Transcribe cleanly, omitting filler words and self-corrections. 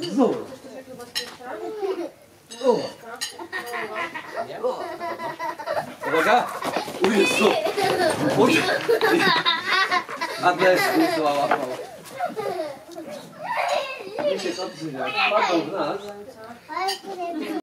Znowu. O. Uwaga! O Jezu! Oj! A też kurwa łapał. Nie się to przyjdzie. Padł w nas.